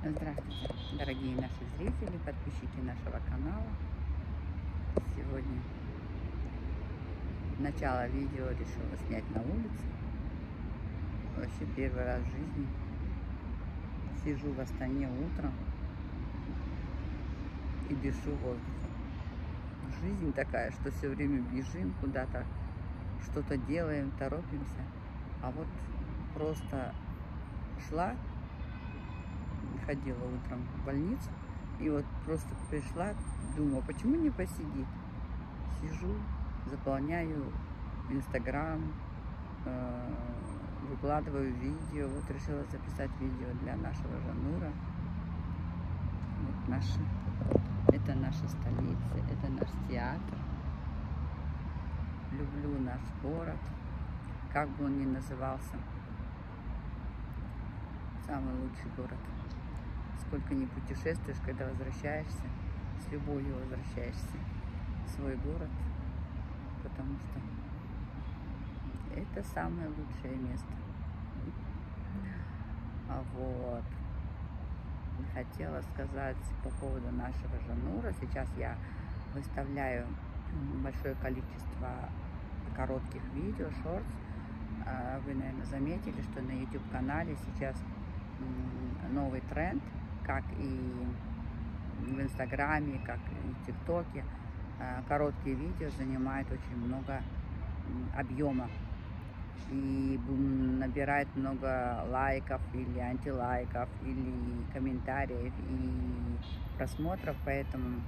Здравствуйте, дорогие наши зрители, подписчики нашего канала. Сегодня начало видео решила снять на улице. Вообще первый раз в жизни сижу в Астане утром и дышу воздухом. Жизнь такая, что все время бежим куда-то, что-то делаем, торопимся. А вот просто шла, ходила утром в больницу, и вот просто пришла, думаю, почему не посидеть? Сижу, заполняю Инстаграм, выкладываю видео. Вот решила записать видео для нашего Жанура. Вот это наша столица, это наш театр. Люблю наш город, как бы он ни назывался. Самый лучший город. Сколько ни путешествуешь, когда возвращаешься, с любовью возвращаешься в свой город, потому что это самое лучшее место. А вот, хотела сказать по поводу нашего Жанура. Сейчас я выставляю большое количество коротких видео, шортс. Вы, наверное, заметили, что на YouTube-канале сейчас новый тренд, как и в Инстаграме, как и в ТикТоке. Короткие видео занимают очень много объема и набирает много лайков или антилайков, или комментариев и просмотров, поэтому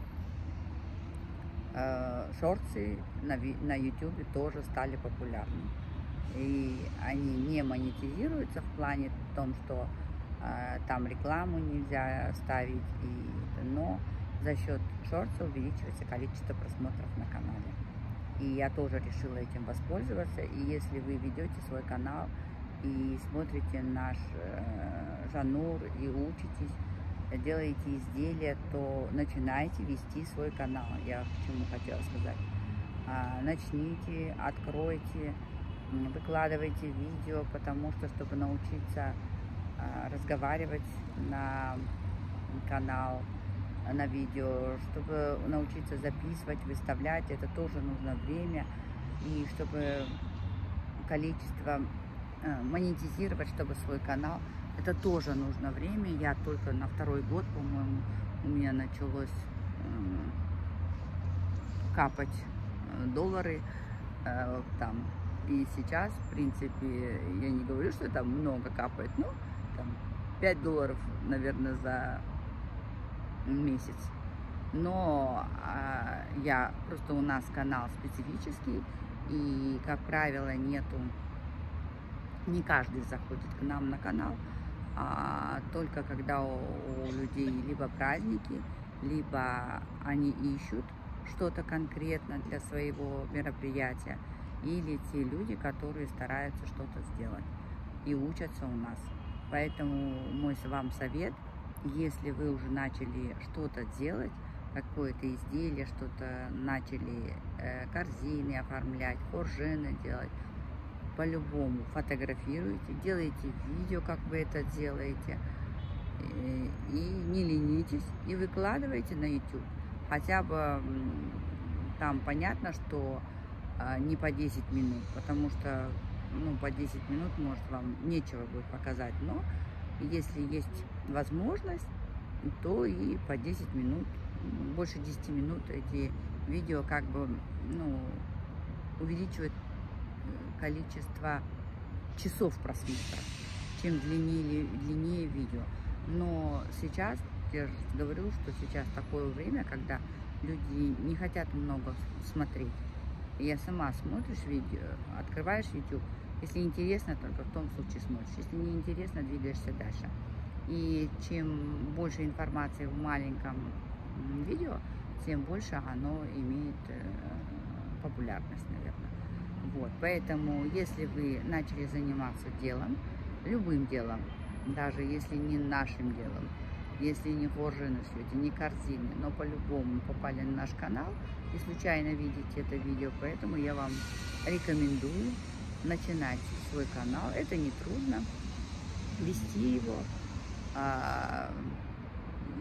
шорты на YouTube тоже стали популярны. И они не монетизируются в плане том, что там рекламу нельзя ставить, но за счет шортса увеличивается количество просмотров на канале. И я тоже решила этим воспользоваться. И если вы ведете свой канал и смотрите наш Жанур и учитесь, делаете изделия, то начинайте вести свой канал. Я к чему хотела сказать. Начните, откройте, выкладывайте видео, потому что, чтобы научиться разговаривать на канал, на видео, чтобы научиться записывать, выставлять, это тоже нужно время. И чтобы количество монетизировать, чтобы свой канал, это тоже нужно время. Я только на второй год, по-моему, у меня началось капать доллары там. И сейчас, в принципе, я не говорю, что там много капает, но там $5, наверное, за месяц. Но я просто, у нас канал специфический, и, как правило, не каждый заходит к нам на канал, а только когда у людей либо праздники, либо они ищут что-то конкретно для своего мероприятия, или те люди, которые стараются что-то сделать и учатся у нас. Поэтому мой вам совет: если вы уже начали что-то делать, какое-то изделие, что-то начали, корзины оформлять, коржины делать, по-любому фотографируйте, делайте видео, как вы это делаете, и не ленитесь, и выкладывайте на YouTube. Хотя бы там понятно, что не по 10 минут, потому что по 10 минут, может, вам нечего будет показать, но если есть возможность, то и по 10 минут, больше 10 минут эти видео как бы увеличивают количество часов просмотра, чем длиннее видео. Но сейчас, я же говорю, что сейчас такое время, когда люди не хотят много смотреть. Я сама смотришь видео, открываешь YouTube, если интересно, только в том случае смотришь. Если не интересно, двигаешься дальше. И чем больше информации в маленьком видео, тем больше оно имеет популярность, наверное. Вот. Поэтому, если вы начали заниматься делом, любым делом, даже если не нашим делом, если не коржины шьете, не корзины, но по-любому попали на наш канал и случайно видите это видео, поэтому я вам рекомендую начинать свой канал. Это не трудно, вести его,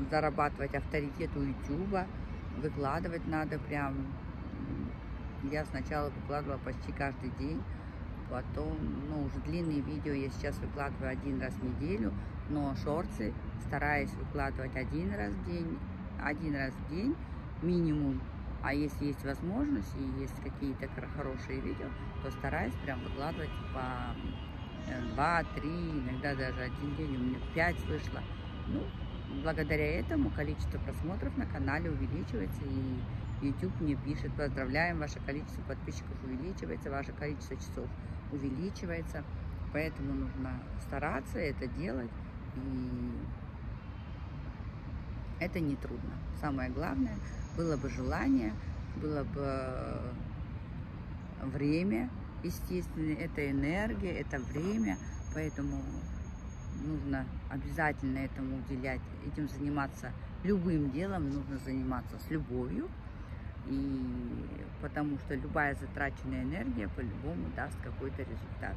зарабатывать авторитет у YouTube, выкладывать надо прям. Я сначала выкладывала почти каждый день, потом, ну, уже длинные видео я сейчас выкладываю 1 раз в неделю, но шорты стараюсь выкладывать 1 раз в день минимум. А если есть возможность и есть какие-то хорошие видео, то стараюсь прям выкладывать по 2-3, иногда даже 1 день у меня 5 вышло. Ну, благодаря этому количество просмотров на канале увеличивается, и YouTube мне пишет: поздравляем, ваше количество подписчиков увеличивается, ваше количество часов увеличивается. Поэтому нужно стараться это делать, и это не трудно. Самое главное, было бы желание, было бы время, естественно, это энергия, это время, поэтому нужно обязательно этому уделять, этим заниматься. Любым делом нужно заниматься с любовью, и потому что любая затраченная энергия по-любому даст какой-то результат.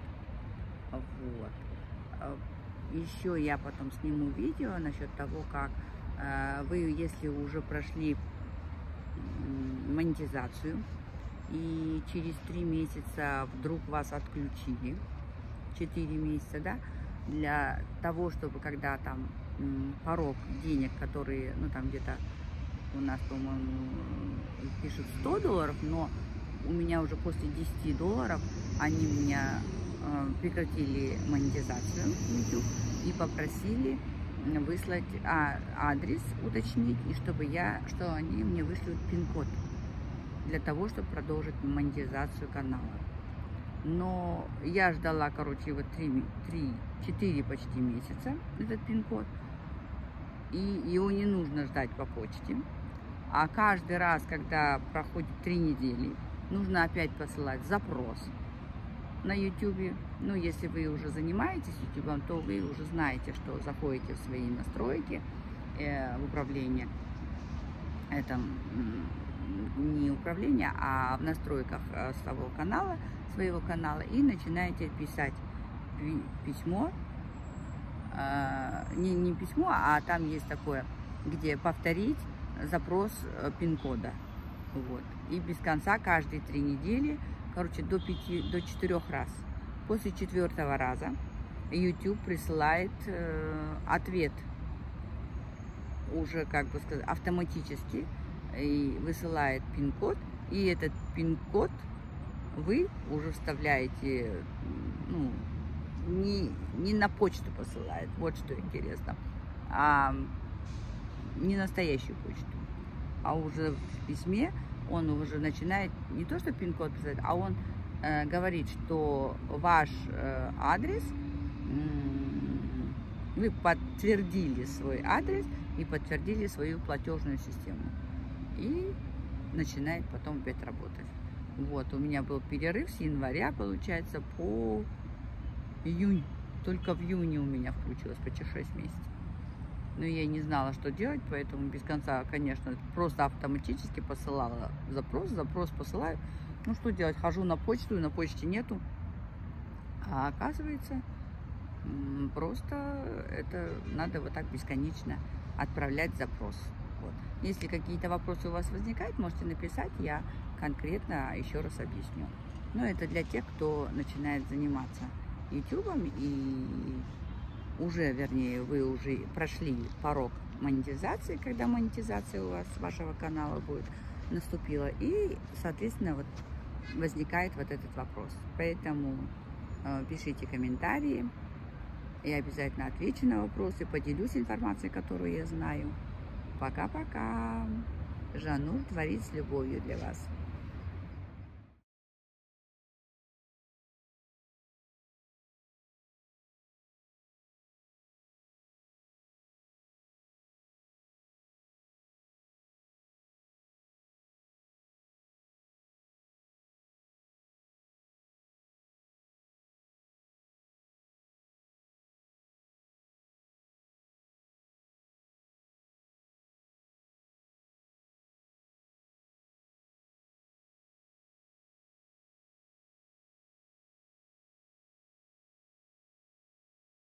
Вот. Еще я потом сниму видео насчет того, как вы, если уже прошли монетизацию и через 3 месяца вдруг вас отключили, 4 месяца, да, для того, чтобы когда там порог денег, которые, ну, там где-то у нас, по-моему, пишут $100, но у меня уже после $10 они меня прекратили монетизацию YouTube и попросили выслать адрес, уточнить, и что они мне вышлют пин-код для того, чтобы продолжить монетизацию канала. Но я ждала, короче, вот 4 почти месяца этот пин-код, и его не нужно ждать по почте. А каждый раз, когда проходит 3 недели, нужно опять посылать запрос на YouTube. Ну, если вы уже занимаетесь YouTube, то вы уже знаете, что заходите в свои настройки в управление. Это не управление, а в настройках своего канала, и начинаете писать письмо. Не письмо, а там есть такое, где повторить запрос пин-кода. Вот. И без конца каждые 3 недели, короче, до 4 раз. После 4-го раза YouTube присылает ответ уже, как бы сказать, автоматически, и высылает пин-код, и этот пин-код вы уже вставляете, ну, не на почту посылает, вот что интересно, а не настоящую почту, а уже в письме он уже начинает не то что пин-код писать, а он говорит, что ваш адрес, вы подтвердили свой адрес и подтвердили свою платежную систему, и начинает потом опять работать. Вот, у меня был перерыв с января, получается, по июнь. Только в июне у меня включилось почти 6 месяцев. Но я не знала, что делать, поэтому без конца, конечно, просто автоматически посылала запрос посылаю. Ну, что делать? Хожу на почту, и на почте нету. А оказывается, просто это надо вот так бесконечно отправлять запрос. Вот. Если какие-то вопросы у вас возникают, можете написать, я конкретно еще раз объясню. Но это для тех, кто начинает заниматься ютубом и уже, вернее, вы уже прошли порог монетизации, когда монетизация у вас, вашего канала будет наступила, и, соответственно, вот возникает вот этот вопрос. Поэтому пишите комментарии, я обязательно отвечу на вопросы, поделюсь информацией, которую я знаю. Пока-пока. Жанур творит с любовью для вас.